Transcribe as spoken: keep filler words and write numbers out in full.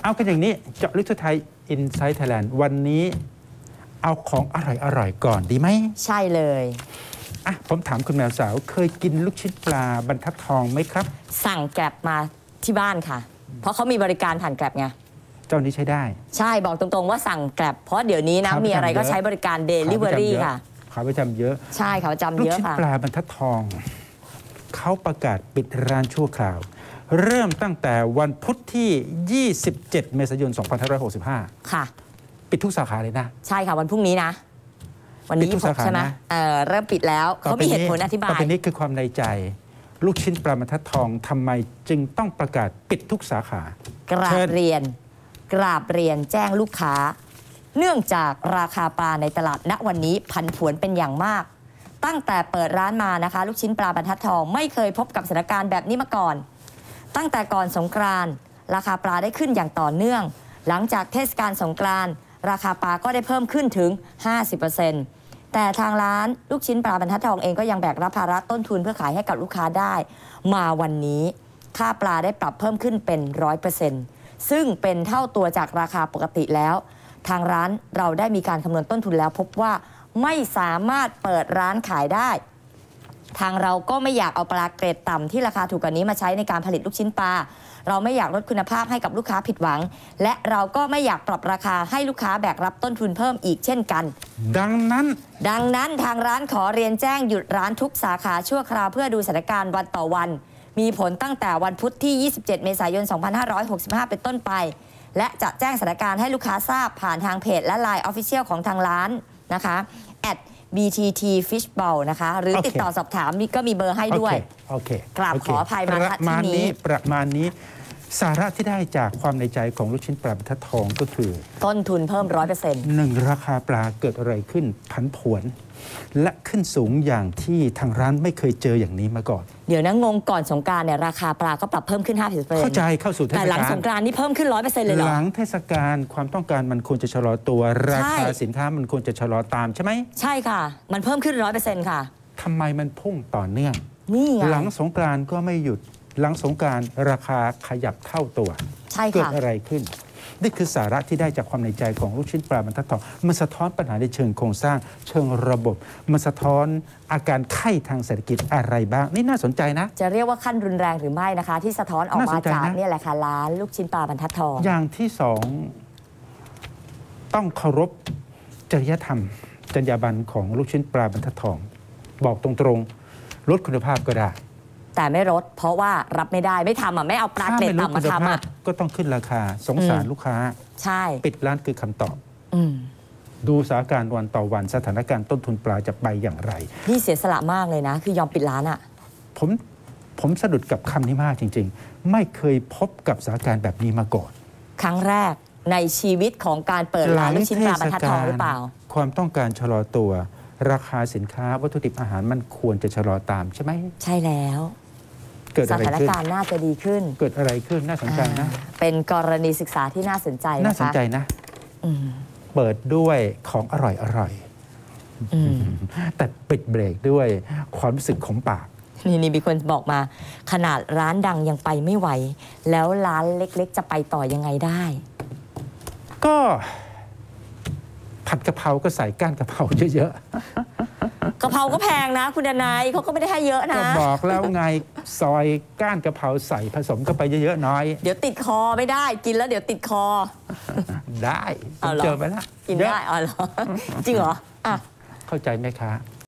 เอากันอย่างนี้เจาะลึกทั่วไทย Inside Thailand วันนี้เอาของอร่อยๆก่อนดีไหมใช่เลยอ่ะผมถามคุณแมวสาวเคยกินลูกชิ้นปลาบรรทัดทองไหมครับสั่งแกร็บมาที่บ้านค่ะเพราะเขามีบริการผ่านแกร็บไงเจ้านี้ใช้ได้ใช่บอกตรงๆว่าสั่งแกร็บเพราะเดี๋ยวนี้นะมีอะไรก็ใช้บริการเดลิเวอรี่ค่ะขาประจำเยอะใช่ขาประจำเยอะค่ะลูกชิ้นปลาบรรทัดทองเขาประกาศปิดร้านชั่วคราวเริ่มตั้งแต่วันพุธที่ยี่สิบเจ็ดเมษายนสองพันห้าร้อยหกสิบห้าค่ะปิดทุกสาขาเลยนะใช่ค่ะวันพรุ่งนี้นะวันนี้หกใช่ไหมเออเริ่มปิดแล้วเขามีเหตุผลอธิบายต่อไปนี้คือความในใจลูกชิ้นปลาบรรทัดทองทำไมจึงต้องประกาศปิดทุกสาขากราบเรียนกราบเรียนแจ้งลูกค้าเนื่องจากราคาปลาในตลาดณวันนี้ผันผวนเป็นอย่างมากตั้งแต่เปิดร้านมานะคะลูกชิ้นปลาบรรทัดทองไม่เคยพบกับสถานการณ์แบบนี้มาก่อนตั้งแต่ก่อนสงกรานต์ราคาปลาได้ขึ้นอย่างต่อเนื่องหลังจากเทศกาลสงกรานต์ราคาปลาก็ได้เพิ่มขึ้นถึง ห้าสิบเปอร์เซ็นต์ แต่ทางร้านลูกชิ้นปลาบรรทัดทองเองก็ยังแบกรับภาระต้นทุนเพื่อขายให้กับลูกค้าได้มาวันนี้ค่าปลาได้ปรับเพิ่มขึ้นเป็น ร้อยเปอร์เซ็นต์ ซึ่งเป็นเท่าตัวจากราคาปกติแล้วทางร้านเราได้มีการคำนวณต้นทุนแล้วพบว่าไม่สามารถเปิดร้านขายได้ทางเราก็ไม่อยากเอาปลาเกรดต่ำที่ราคาถูกกว่านี้มาใช้ในการผลิตลูกชิ้นปลาเราไม่อยากลดคุณภาพให้กับลูกค้าผิดหวังและเราก็ไม่อยากปรับราคาให้ลูกค้าแบกรับต้นทุนเพิ่มอีกเช่นกันดังนั้นดังนั้นทางร้านขอเรียนแจ้งหยุดร้านทุกสาขาชั่วคราวเพื่อดูสถานการณ์วันต่อวันมีผลตั้งแต่วันพุธที่ยี่สิบเจ็ดเมษายนสองพันห้าร้อยหกสิบห้าเป็นต้นไปและจะแจ้งสถานการณ์ให้ลูกค้าทราบผ่านทางเพจและ ไลน์ Official ของทางร้านนะคะแอดบี ที ที Fishbowl นะคะหรือติดต่อสอบถามก็มีเบอร์ให้ด้วยโอเคกราบขออภัยมาณที่นี้ประมาณนี้สาระที่ได้จากความในใจของลูกชิ้นปลาบรรทัดทองก็คือต้นทุนเพิ่ม ร้อยเปอร์เซ็นต์หนึ่งราคาปลาเกิดอะไรขึ้นผันผวนและขึ้นสูงอย่างที่ทางร้านไม่เคยเจออย่างนี้มาก่อนเดี๋ยวนะงงก่อนสงกรานต์เนี่ยราคาปลาก็ปรับเพิ่มขึ้น ห้าสิบเปอร์เซ็นต์เข้าใจเข้าสู่เทศกาลแต่หลังสงกรานต์นี่เพิ่มขึ้น ร้อยเปอร์เซ็นต์ เลยเหรอหลังเทศกาลความต้องการมันควรจะชะลอตัวราคาสินค้ามันควรจะชะลอตามใช่ไหมใช่ค่ะมันเพิ่มขึ้น ร้อยเปอร์เซ็นต์ ค่ะทำไมมันพุ่งต่อเนื่องนี่หลังสงกรานต์ก็ไม่หยุดหลังสงกรานต์ราคาขยับเท่าตัวใช่ค่ะเกิดอะไรขึ้นนี่คือสาระที่ได้จากความในใจของลูกชิ้นปลาบรรทัดทองมันสะท้อนปัญหาในเชิงโครงสร้างเชิงระบบมันสะท้อนอาการไข้ทางเศรษฐกิจอะไรบ้างนี่น่าสนใจนะจะเรียกว่าขั้นรุนแรงหรือไม่นะคะที่สะท้อนออกมาจากนี่แหละค่ะร้านลูกชิ้นปลาบรรทัดทองอย่างที่สองต้องเคารพจริยธรรมจรรยาบรรณของลูกชิ้นปลาบรรทัดทองบอกตรงๆลดคุณภาพก็ได้แต่ไม่ลดเพราะว่ารับไม่ได้ไม่ทำอ่ะไม่เอาปลาเกรดต่ำมาทำอ่ะก็ต้องขึ้นราคาสงสารลูกค้าใช่ปิดร้านคือคำตอบดูสถานการณ์วันต่อวันสถานการณ์ต้นทุนปลาจะไปอย่างไรนี่เสียสละมากเลยนะคือยอมปิดร้านอ่ะผมผมสะดุดกับคำนี้มากจริงๆไม่เคยพบกับสถานการณ์แบบนี้มาก่อนครั้งแรกในชีวิตของการเปิดร้านลูกชิ้นปลาบรรทัดทองหรือเปล่าความต้องการชะลอตัวราคาสินค้าวัตถุดิบอาหารมันควรจะชะลอตามใช่ไหมใช่แล้วสถานการณ์น่าจะดีขึ้นเกิดอะไรขึ้นน่าสนใจนะเป็นกรณีศึกษาที่น่าสนใจนะคะน่าสนใจนะเปิดด้วยของอร่อยอร่อยแต่ปิดเบรกด้วยความรู้สึกของปากนี่นี่มีคนบอกมาขนาดร้านดังยังไปไม่ไหวแล้วร้านเล็กๆจะไปต่อยังไงได้ก็ผัดกะเพราก็ใส่ก้านกะเพราเยอะๆกะเพราก็แพงนะคุณดนายเขาก็ไม่ได้ให้เยอะนะก็บอกแล้วไงซอยก้านกะเพราใส่ผสมก็ไปเยอะๆน้อยเดี๋ยวติดคอไม่ได้กินแล้วเดี๋ยวติดคอได้เจอไปแล้วกินได้อ๋อเหรอจริงเหรออ่ะเข้าใจไหมคะ